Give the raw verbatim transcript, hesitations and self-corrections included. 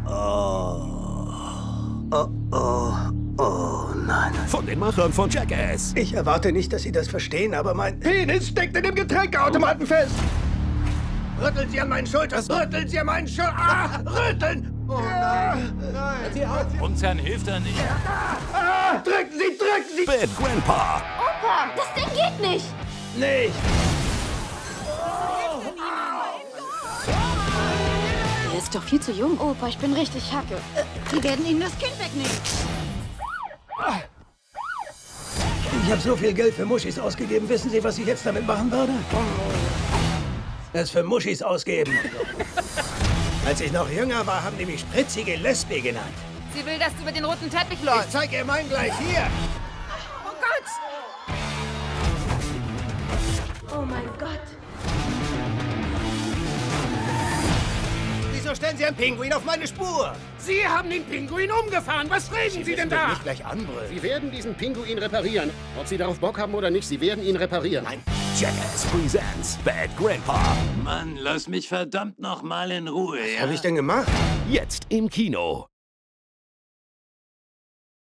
Oh. Oh, oh, oh, nein. Von den Machern von Jackass. Ich erwarte nicht, dass Sie das verstehen, aber mein Penis steckt in dem Getränkeautomaten fest. Rütteln Sie an meinen Schultern. Rütteln Sie an meinen Schultern. Ah, rütteln. Oh nein, nein. Uns Herrn hilft er nicht. Ah, drücken Sie, drücken Sie. Bad Grandpa. Opa, das Ding geht nicht. Nicht. Er ist doch viel zu jung. Opa, ich bin richtig Hacke. Sie werden Ihnen das Kind wegnehmen. Ich habe so viel Geld für Muschis ausgegeben. Wissen Sie, was ich jetzt damit machen würde? Es für Muschis ausgeben. Als ich noch jünger war, haben die mich spritzige Lesbe genannt. Sie will, dass du über den roten Teppich läufst. Ich zeige ihr meinen gleich hier. Oh Gott! Oh mein Gott. Wieso stellen Sie einen Pinguin auf meine Spur? Sie haben den Pinguin umgefahren. Was reden Sie denn da? Nicht gleich anbrüllen. Sie werden diesen Pinguin reparieren. Ob Sie darauf Bock haben oder nicht, Sie werden ihn reparieren. Nein. Jackass presents Bad Grandpa. Mann, lass mich verdammt noch mal in Ruhe, Was ja? habe ich denn gemacht? Jetzt im Kino.